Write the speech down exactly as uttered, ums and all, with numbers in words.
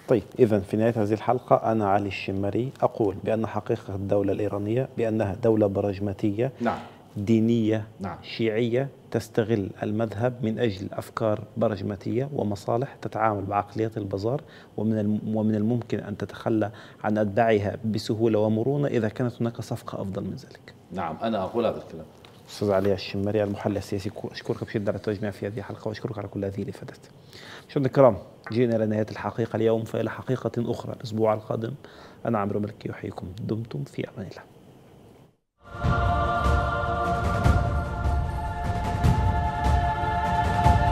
طيب، إذن في نهاية هذه الحلقة أنا علي الشمري أقول بأن حقيقة الدولة الإيرانية بأنها دولة براجماتية نعم. دينية نعم. شيعية تستغل المذهب من أجل أفكار براجماتية ومصالح، تتعامل بعقلية البازار، ومن ومن الممكن أن تتخلى عن أتباعها بسهولة ومرونة إذا كانت هناك صفقة أفضل من ذلك. نعم، أنا أقول هذا الكلام. أستاذ علي الشمري المحلل السياسي، أشكرك بشدة على التواجد معي في هذه الحلقة، وأشكرك على كل هذه الإفادات. مشاهدينا الكرام، جئنا إلى نهاية الحقيقة اليوم، فإلى حقيقة أخرى الأسبوع القادم. أنا عمرو ملكي يحييكم، دمتم في أمان الله.